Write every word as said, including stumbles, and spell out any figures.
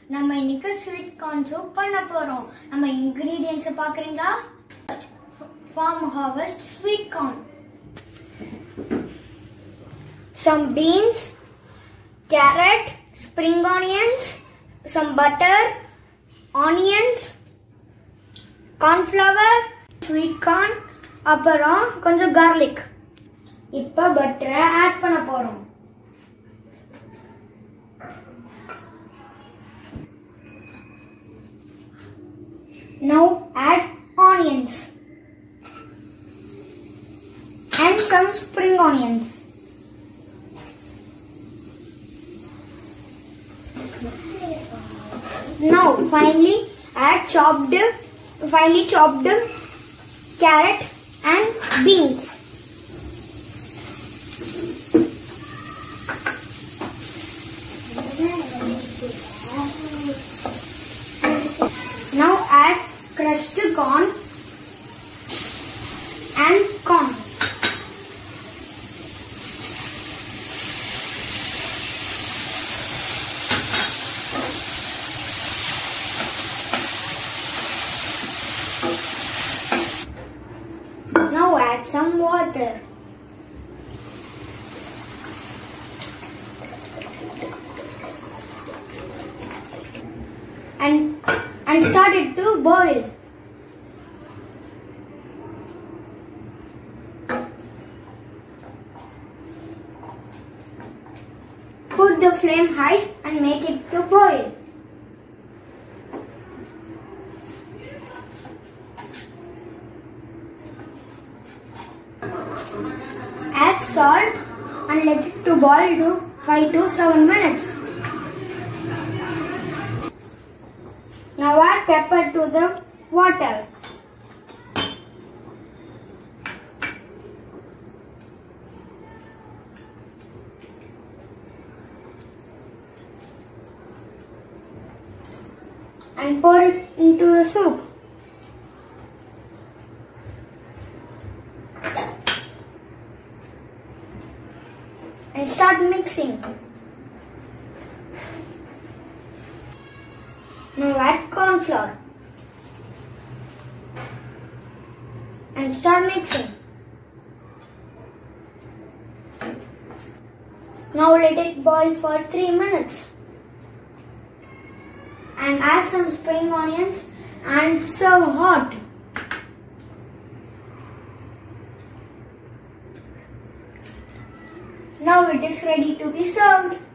நம்ம இன்னைக்கு sweet corn soup பண்ண போறோம். நம்ம ingredients பாக்குறீங்களா? Farm harvest sweet corn. Some beans, carrot, spring onions, some butter, onions, corn flour, sweet corn, அப்புறம் கொஞ்சம் garlic. இப்போ பட்டரை ஆட் பண்ண போறோம். Now add onions and some spring onions. Now finally add chopped, finely chopped carrot and beans. Now add crushed corn and corn. Now add some water. And and start it to boil. Put the flame high and make it to boil. Add salt and let it to boil to five to seven minutes. Now add pepper to the water. And pour it into the soup. And start mixing. Now add corn flour and start mixing. Now let it boil for three minutes and add some spring onions and serve hot. Now it is ready to be served.